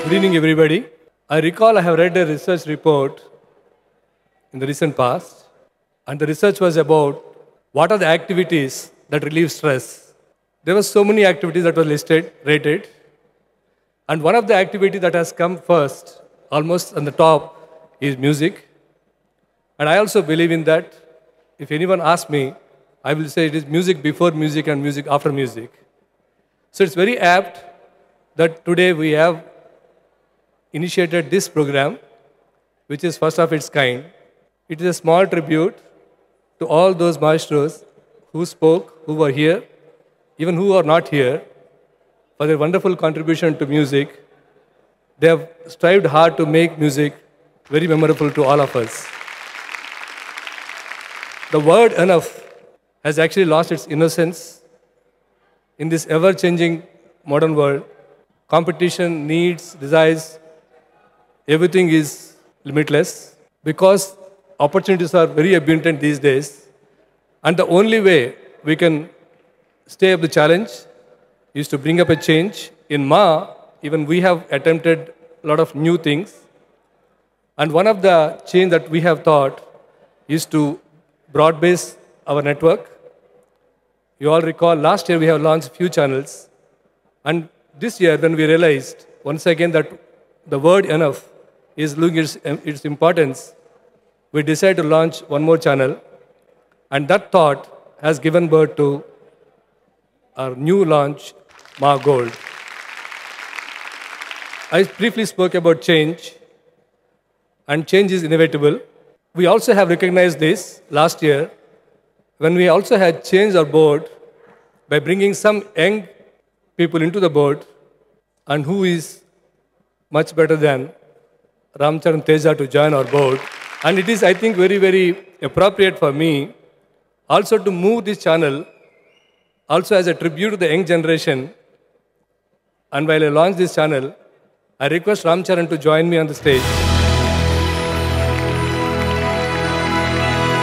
Good evening, everybody. I recall I have read a research report in the recent past, and the research was about what are the activities that relieve stress. There were so many activities that were listed, rated, and one of the activities that has come first, almost on the top, is music. And I also believe in that. If anyone asks me, I will say it is music before music and music after music. So it's very apt that today we have initiated this program, which is first of its kind. It is a small tribute to all those maestros who spoke, who were here, even who are not here, for their wonderful contribution to music. They have strived hard to make music very memorable to all of us. The word enough has actually lost its innocence in this ever-changing modern world. Competition, needs, desires, everything is limitless because opportunities are very abundant these days. And the only way we can stay up the challenge is to bring up a change. In Maa, even we have attempted a lot of new things. And one of the change that we have thought is to broad-base our network. You all recall last year we have launched a few channels. And this year when we realized once again that the word enough is losing its importance, we decided to launch one more channel. And that thought has given birth to our new launch, Maa Gold. I briefly spoke about change, and change is inevitable. We also have recognized this last year when we also had changed our board by bringing some young people into the board, and who is much better than Ramcharan Teja to join our board. And it is, I think, very, very appropriate for me also to move this channel also as a tribute to the young generation. And while I launch this channel, I request Ramcharan to join me on the stage.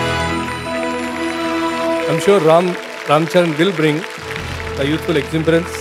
I'm sure Ramcharan will bring the youthful exuberance